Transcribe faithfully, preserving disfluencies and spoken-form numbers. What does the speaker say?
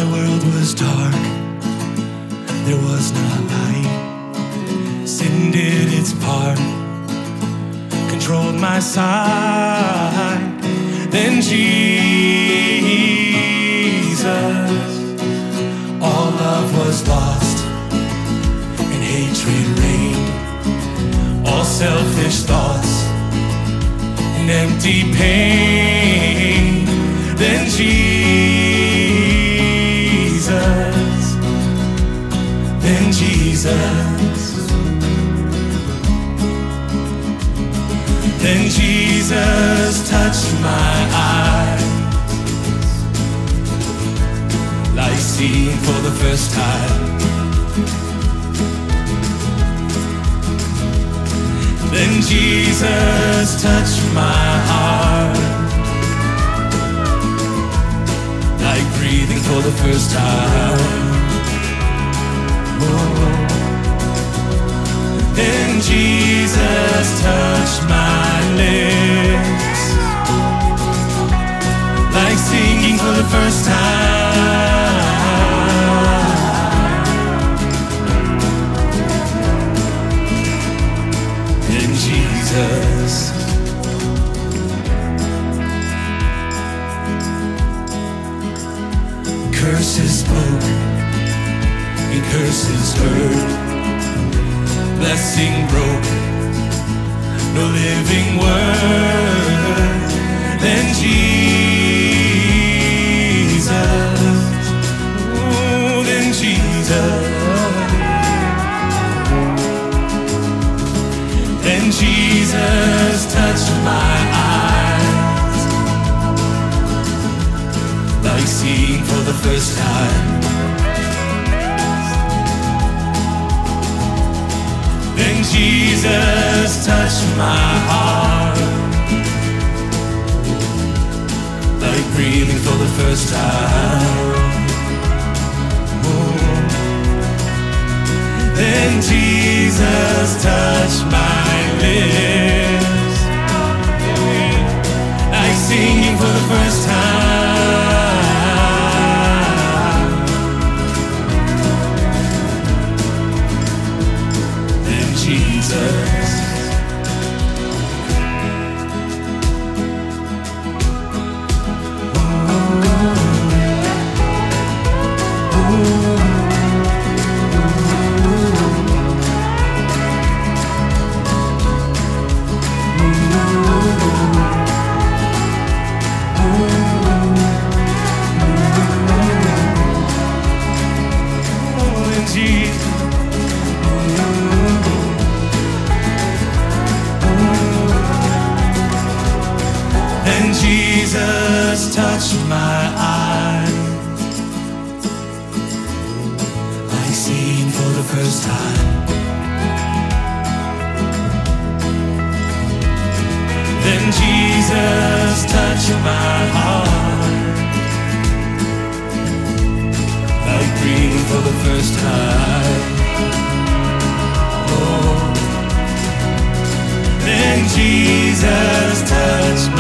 world was dark, there was no light. Sin did its part, controlled my sight. Then Jesus, all love was lost and hatred reigned. All selfish thoughts and empty pain. Then Jesus, then Jesus, then Jesus touched my eyes, like seeing for the first time. Then Jesus touched my heart, like breathing for the first time. Oh. Then Jesus touched my lips, like singing for the first time. Then Jesus, curses spoke and curses heard, blessing broke, no living word. Then Jesus, oh, then Jesus, then Jesus touched my eyes, like seeing for the first time. Then Jesus touched my heart, like breathing for the first time. Oh. Then Jesus touched my lips, like singing for the first time. Then Jesus, then Jesus touched my eyes, like seeing for the first time. Then Jesus touched my heart, like breathing for the first time. Oh. Then Jesus touched my